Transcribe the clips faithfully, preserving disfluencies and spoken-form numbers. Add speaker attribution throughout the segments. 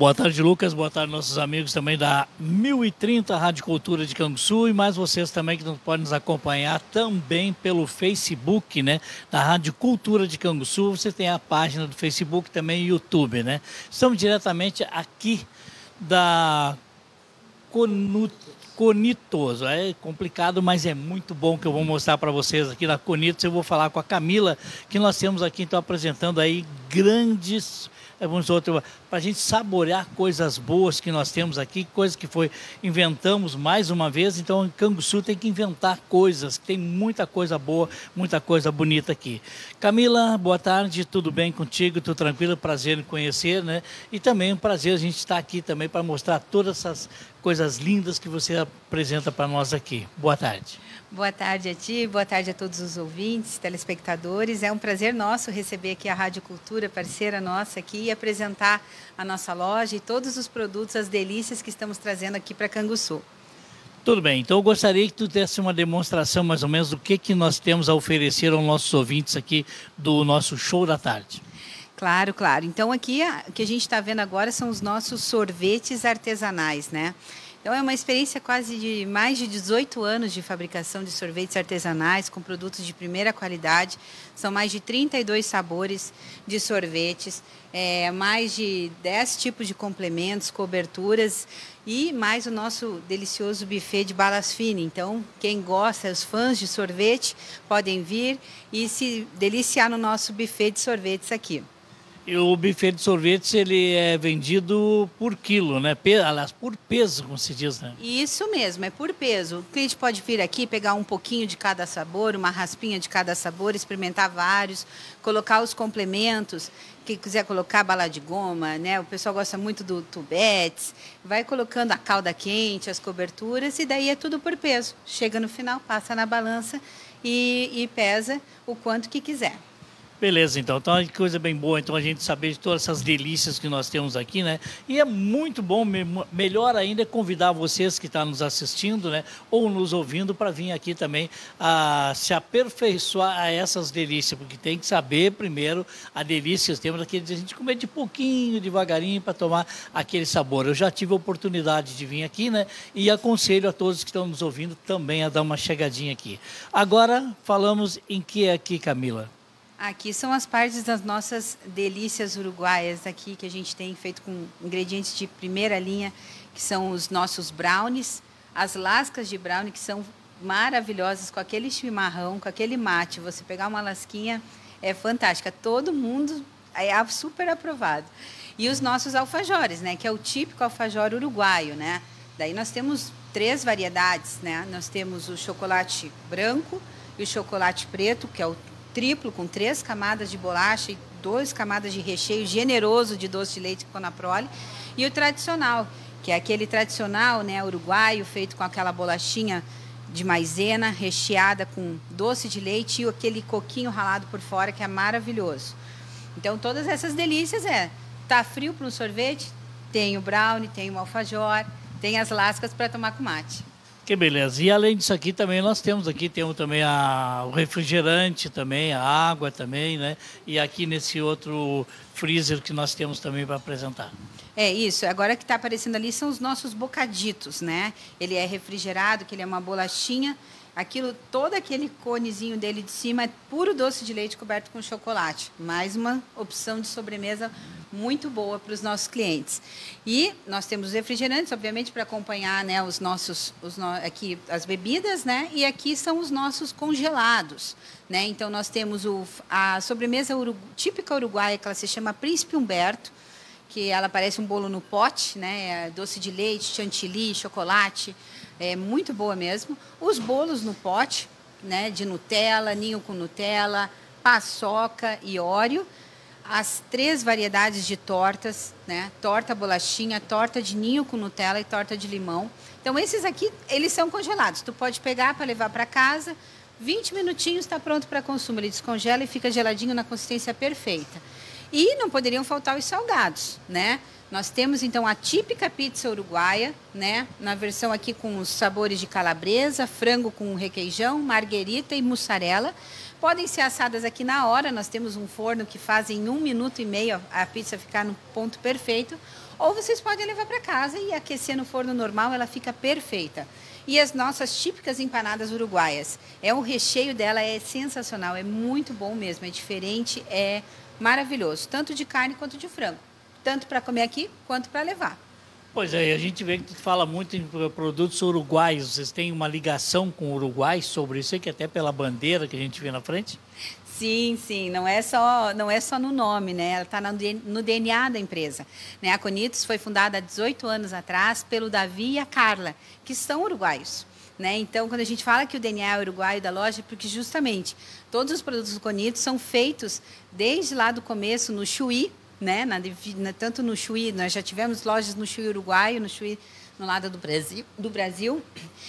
Speaker 1: Boa tarde, Lucas. Boa tarde, nossos amigos também da mil e trinta Rádio Cultura de Canguçu e mais vocês também que podem nos acompanhar também pelo Facebook, né, da Rádio Cultura de Canguçu. Você tem a página do Facebook também e YouTube, né? Estamos diretamente aqui da Conut... Conitos. É complicado, mas é muito bom que eu vou mostrar para vocês aqui na Conitos. Eu vou falar com a Camila, que nós temos aqui, então, apresentando aí grandes... para a gente saborear coisas boas que nós temos aqui, coisas que foi inventamos mais uma vez. Então, em Canguçu tem que inventar coisas, tem muita coisa boa, muita coisa bonita aqui. Camila, boa tarde, tudo bem contigo? Tudo tranquilo? Prazer em conhecer, né? E também um prazer a gente estar aqui também para mostrar todas essas coisas lindas que você apresenta para nós aqui. Boa tarde.
Speaker 2: Boa tarde a ti, boa tarde a todos os ouvintes, telespectadores. É um prazer nosso receber aqui a Rádio Cultura, parceira nossa aqui, e apresentar a nossa loja e todos os produtos, as delícias que estamos trazendo aqui para Canguçu.
Speaker 1: Tudo bem, então eu gostaria que tu desse uma demonstração mais ou menos do que, que nós temos a oferecer aos nossos ouvintes aqui do nosso show da tarde.
Speaker 2: Claro, claro. Então aqui o que a gente está vendo agora são os nossos sorvetes artesanais, né? Então, é uma experiência quase de mais de dezoito anos de fabricação de sorvetes artesanais com produtos de primeira qualidade. São mais de trinta e dois sabores de sorvetes, é, mais de dez tipos de complementos, coberturas e mais o nosso delicioso buffet de balas fine. Então, quem gosta, os fãs de sorvete, podem vir e se deliciar no nosso buffet de sorvetes aqui.
Speaker 1: E o buffet de sorvetes, ele é vendido por quilo, né? Aliás, por peso, como se diz, né?
Speaker 2: Isso mesmo, é por peso. O cliente pode vir aqui, pegar um pouquinho de cada sabor, uma raspinha de cada sabor, experimentar vários, colocar os complementos, quem quiser colocar bala de goma, né? O pessoal gosta muito do tubetes, vai colocando a calda quente, as coberturas, e daí é tudo por peso. Chega no final, passa na balança e, e pesa o quanto que quiser.
Speaker 1: Beleza, então. Então, é coisa bem boa, então, a gente saber de todas essas delícias que nós temos aqui, né? E é muito bom, me, melhor ainda, é convidar vocês que estão nos assistindo, né? Ou nos ouvindo, para vir aqui também a se aperfeiçoar a essas delícias, porque tem que saber primeiro a delícia que temos aqui, de a gente comer de pouquinho, devagarinho, para tomar aquele sabor. Eu já tive a oportunidade de vir aqui, né? E aconselho a todos que estão nos ouvindo também a dar uma chegadinha aqui. Agora, falamos em que aqui, Camila?
Speaker 2: Aqui são as partes das nossas delícias uruguaias aqui, que a gente tem feito com ingredientes de primeira linha, que são os nossos brownies, as lascas de brownie, que são maravilhosas, com aquele chimarrão, com aquele mate. Você pegar uma lasquinha é fantástica, todo mundo é super aprovado. E os nossos alfajores, né, que é o típico alfajor uruguaio, né? Daí nós temos três variedades, né? Nós temos o chocolate branco e o chocolate preto, que é o triplo, com três camadas de bolacha e duas camadas de recheio generoso de doce de leite com Naprole, e o tradicional, que é aquele tradicional, né, uruguaio, feito com aquela bolachinha de maisena, recheada com doce de leite e aquele coquinho ralado por fora, que é maravilhoso. Então, todas essas delícias é, tá frio para um sorvete, tem o brownie, tem o alfajor, tem as lascas para tomar com mate.
Speaker 1: Que beleza. E além disso aqui também nós temos aqui, temos também a, o refrigerante também, a água também, né? E aqui nesse outro freezer que nós temos também para apresentar.
Speaker 2: É isso, agora que está aparecendo ali são os nossos bocaditos, né? Ele é refrigerado, que ele é uma bolachinha, aquilo, todo aquele conezinho dele de cima é puro doce de leite coberto com chocolate. Mais uma opção de sobremesa muito boa para os nossos clientes. E nós temos refrigerantes, obviamente, para acompanhar, né, os nossos, os no, aqui as bebidas, né? E aqui são os nossos congelados, né? Então nós temos o, a sobremesa uru, típica uruguaia, que ela se chama Príncipe Humberto, que ela parece um bolo no pote, né? É doce de leite, chantilly, chocolate, é muito boa mesmo. Os bolos no pote, né, de Nutella, ninho com Nutella, paçoca e Oreo. As três variedades de tortas, né? Torta bolachinha, torta de ninho com Nutella e torta de limão. Então, esses aqui, eles são congelados. Tu pode pegar para levar para casa, vinte minutinhos está pronto para consumo. Ele descongela e fica geladinho na consistência perfeita. E não poderiam faltar os salgados, né? Nós temos, então, a típica pizza uruguaia, né? Na versão aqui com os sabores de calabresa, frango com requeijão, marguerita e mussarela. Podem ser assadas aqui na hora, nós temos um forno que faz em um minuto e meio a pizza ficar no ponto perfeito. ou vocês podem levar para casa e aquecer no forno normal, ela fica perfeita. E as nossas típicas empanadas uruguaias, é o recheio dela é sensacional, é muito bom mesmo, é diferente, é maravilhoso, tanto de carne quanto de frango, tanto para comer aqui quanto para levar.
Speaker 1: Pois é, a gente vê que tu fala muito em produtos uruguaios. Vocês têm uma ligação com o Uruguai sobre isso aqui, até pela bandeira que a gente vê na frente?
Speaker 2: Sim, sim, não é só, não é só no nome, né? Ela está no D N A da empresa. Né? A Conitos foi fundada há dezoito anos atrás pelo Davi e a Carla, que são uruguaios. Né? Então, quando a gente fala que o D N A é uruguaio da loja, é porque justamente todos os produtos do Conitos são feitos desde lá do começo no Chuí, né? Na, na, tanto no Chuí, nós já tivemos lojas no Chuí uruguaio, no Chuí no lado do Brasil, do Brasil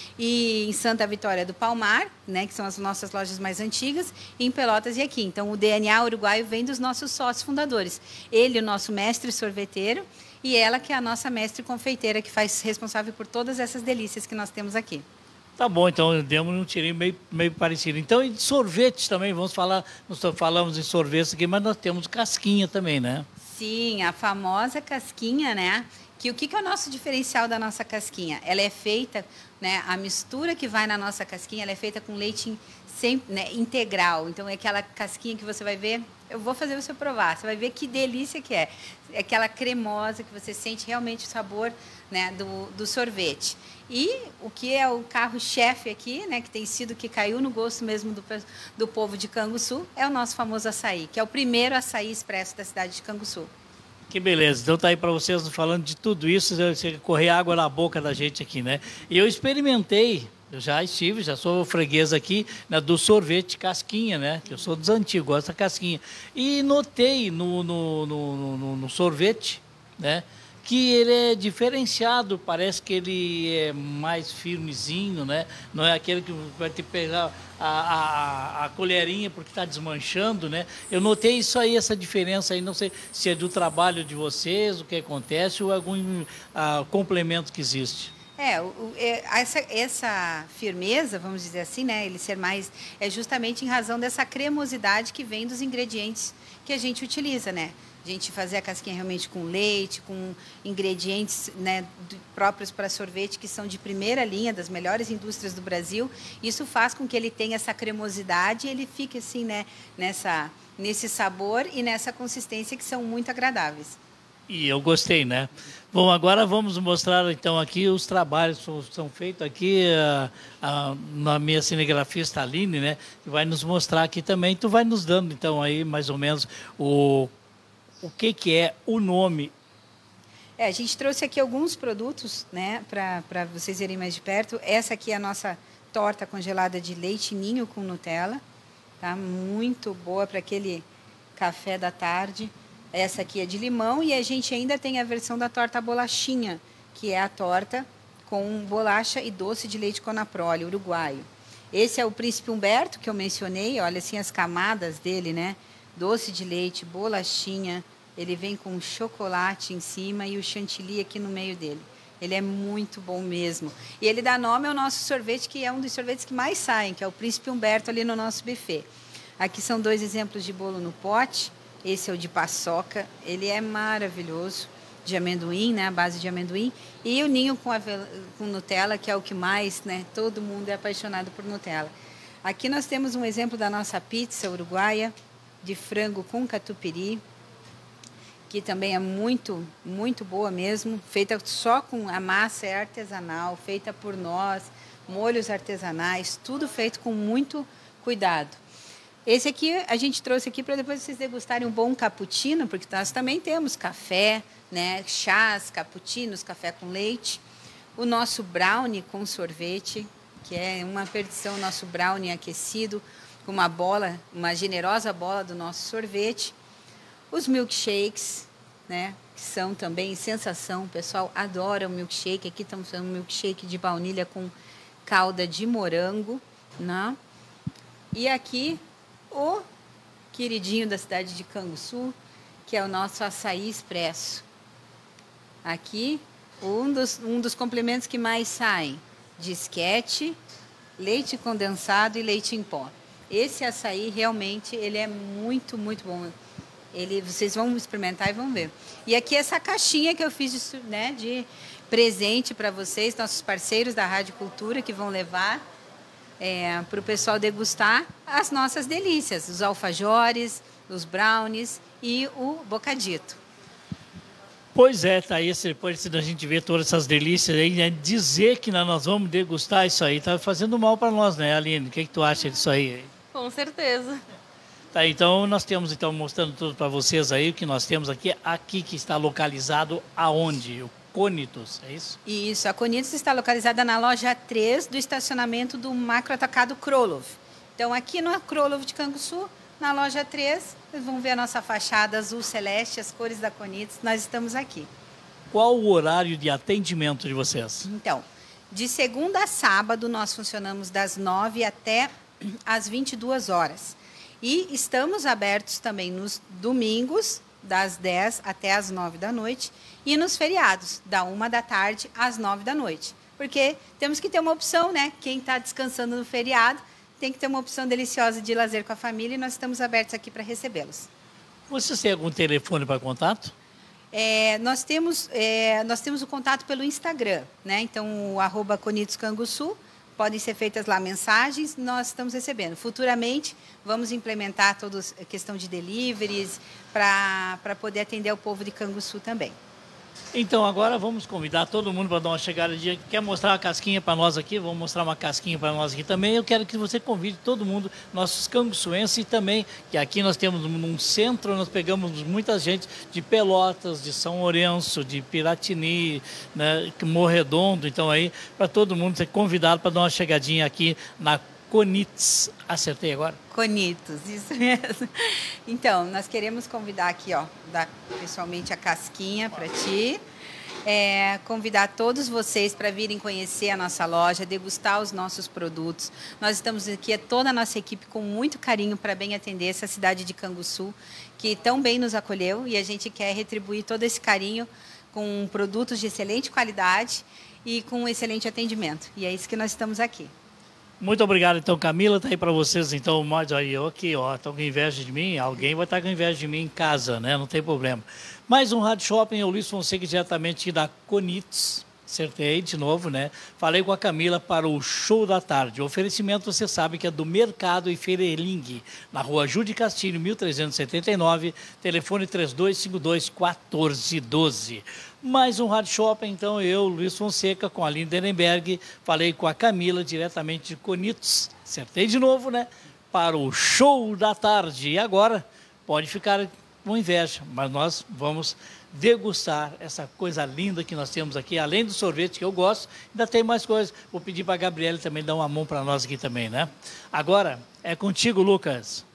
Speaker 2: e em Santa Vitória do Palmar, né, que são as nossas lojas mais antigas, e em Pelotas e aqui. Então, o D N A uruguaio vem dos nossos sócios fundadores. Ele, o nosso mestre sorveteiro, e ela, que é a nossa mestre confeiteira, que faz responsável por todas essas delícias que nós temos aqui.
Speaker 1: Tá bom, então demos um tirinho meio, meio parecido. Então, e de sorvetes também, vamos falar, nós falamos em sorvetes aqui, mas nós temos casquinha também, né?
Speaker 2: Sim, a famosa casquinha, né? Que o que, que é o nosso diferencial da nossa casquinha? Ela é feita, né? A mistura que vai na nossa casquinha, ela é feita com leite sem, né, integral. Então, é aquela casquinha que você vai ver, eu vou fazer você provar, você vai ver que delícia que é. É aquela cremosa que você sente realmente o sabor, né, do, do sorvete. E o que é o carro-chefe aqui, né, que tem sido, que caiu no gosto mesmo do, do povo de Canguçu, é o nosso famoso açaí, que é o primeiro açaí expresso da cidade de Canguçu.
Speaker 1: Que beleza, então tá aí para vocês falando de tudo isso, você correr água na boca da gente aqui, né? E eu experimentei, eu já estive, já sou freguês aqui, né, do sorvete casquinha, né? Que eu sou dos antigos, gosto da casquinha. E notei no, no, no, no, no sorvete, né? Que ele é diferenciado, parece que ele é mais firmezinho, né? Não é aquele que vai ter que pegar a, a, a colherinha porque está desmanchando, né? Eu notei isso aí, essa diferença aí, não sei se é do trabalho de vocês, o que acontece, ou algum ah, complemento que existe.
Speaker 2: É, o, é, essa, essa firmeza, vamos dizer assim, né? Ele ser mais, é justamente em razão dessa cremosidade que vem dos ingredientes que a gente utiliza, né? A gente fazer a casquinha realmente com leite, com ingredientes, né, próprios para sorvete, que são de primeira linha, das melhores indústrias do Brasil. Isso faz com que ele tenha essa cremosidade e ele fique assim, né, nessa, nesse sabor e nessa consistência que são muito agradáveis.
Speaker 1: E eu gostei, né? Bom, agora vamos mostrar então aqui os trabalhos que são feitos aqui a, a, na minha cinegrafista Aline, né? Que vai nos mostrar aqui também. Tu vai nos dando então aí mais ou menos o o que que é o nome.
Speaker 2: É, a gente trouxe aqui alguns produtos, né? Para vocês verem mais de perto. Essa aqui é a nossa torta congelada de leite ninho com Nutella, tá? Muito boa para aquele café da tarde. Essa aqui é de limão e a gente ainda tem a versão da torta bolachinha, que é a torta com bolacha e doce de leite Conaprole, uruguaio. Esse é o Príncipe Humberto, que eu mencionei, olha assim as camadas dele, né? Doce de leite, bolachinha, ele vem com chocolate em cima e o chantilly aqui no meio dele. Ele é muito bom mesmo. E ele dá nome ao nosso sorvete, que é um dos sorvetes que mais saem, que é o Príncipe Humberto ali no nosso buffet. Aqui são dois exemplos de bolo no pote. Esse é o de paçoca, ele é maravilhoso, de amendoim, né, a base de amendoim. E o ninho com, com Nutella, que é o que mais, né, todo mundo é apaixonado por Nutella. Aqui nós temos um exemplo da nossa pizza uruguaia, de frango com catupiry, que também é muito, muito boa mesmo, feita só com a massa, é artesanal, feita por nós, molhos artesanais, tudo feito com muito cuidado. Esse aqui a gente trouxe aqui para depois vocês degustarem um bom cappuccino, porque nós também temos café, né, chás, cappuccinos, café com leite. O nosso brownie com sorvete, que é uma perdição, nosso brownie aquecido, com uma bola, uma generosa bola do nosso sorvete. Os milkshakes, né, que são também sensação, o pessoal adora o milkshake. Aqui estamos fazendo um milkshake de baunilha com calda de morango, né? E aqui o queridinho da cidade de Canguçu, que é o nosso açaí expresso. Aqui, um dos, um dos complementos que mais saem, disquete, leite condensado e leite em pó. Esse açaí, realmente, ele é muito, muito bom. Ele, vocês vão experimentar e vão ver. E aqui essa caixinha que eu fiz de, né, de presente para vocês, nossos parceiros da Rádio Cultura, que vão levar é, para o pessoal degustar as nossas delícias, os alfajores, os brownies e o bocadito.
Speaker 1: Pois é, Thaís, depois da gente ver todas essas delícias aí, né, dizer que nós vamos degustar isso aí está fazendo mal para nós, né, Aline? O que, que tu acha disso aí?
Speaker 3: Com certeza.
Speaker 1: Tá, então nós temos, então, mostrando tudo para vocês aí, o que nós temos aqui, aqui que está localizado aonde? O Conitos, é isso?
Speaker 2: Isso, a Conitos está localizada na loja três do estacionamento do Macro Atacado Krolov. Então, aqui no Krolov de Canguçu, na loja três, vocês vão ver a nossa fachada azul celeste, as cores da Conitos, nós estamos aqui.
Speaker 1: Qual o horário de atendimento de vocês?
Speaker 2: Então, de segunda a sábado, nós funcionamos das nove até às vinte e duas horas. E estamos abertos também nos domingos, das dez até às nove da noite, e nos feriados, da uma da tarde às nove da noite. Porque temos que ter uma opção, né? Quem está descansando no feriado tem que ter uma opção deliciosa de lazer com a família e nós estamos abertos aqui para recebê-los.
Speaker 1: Vocês têm algum telefone para contato?
Speaker 2: É, nós, temos, é, nós temos o contato pelo Instagram, né? Então, o arroba Conitos Canguçu, podem ser feitas lá mensagens, nós estamos recebendo. Futuramente, vamos implementar toda a questão de deliveries para poder atender o povo de Canguçu também.
Speaker 1: Então, agora vamos convidar todo mundo para dar uma chegada de... Quer mostrar uma casquinha para nós aqui? Vamos mostrar uma casquinha para nós aqui também. Eu quero que você convide todo mundo, nossos canguçuenses e também, que aqui nós temos num centro, nós pegamos muita gente de Pelotas, de São Lourenço, de Piratini, né, Morredondo. Então, aí, para todo mundo ser convidado para dar uma chegadinha aqui na Conitos. Acertei agora?
Speaker 2: Conitos, isso mesmo. Então, nós queremos convidar aqui, ó, dar pessoalmente a casquinha para ti. É, convidar todos vocês para virem conhecer a nossa loja, degustar os nossos produtos. Nós estamos aqui, toda a nossa equipe, com muito carinho para bem atender essa cidade de Canguçu, que tão bem nos acolheu, e a gente quer retribuir todo esse carinho com produtos de excelente qualidade e com um excelente atendimento. E é isso que nós estamos aqui.
Speaker 1: Muito obrigado, então, Camila. Tá aí para vocês, então, mais aí, eu aqui, ó, estão com inveja de mim, alguém vai estar com inveja de mim em casa, né? Não tem problema. Mais um Rádio Shopping, eu, Luiz Fonseca, diretamente da Conitos. Acertei de novo, né? Falei com a Camila para o show da tarde. O oferecimento, você sabe que é do Mercado e Fereling, na rua Júlio Castilho, mil trezentos e setenta e nove, telefone três dois cinco dois, quatro quatro um dois. Mais um Rádio Shopping, então, eu, Luiz Fonseca, com a Aline Derenberg, falei com a Camila, diretamente de Conitos. Acertei de novo, né? Para o show da tarde. E agora, pode ficar com inveja, mas nós vamos degustar essa coisa linda que nós temos aqui, além do sorvete que eu gosto, ainda tem mais coisas. Vou pedir para a Gabriela também dar uma mão para nós aqui também, né? Agora, é contigo, Lucas.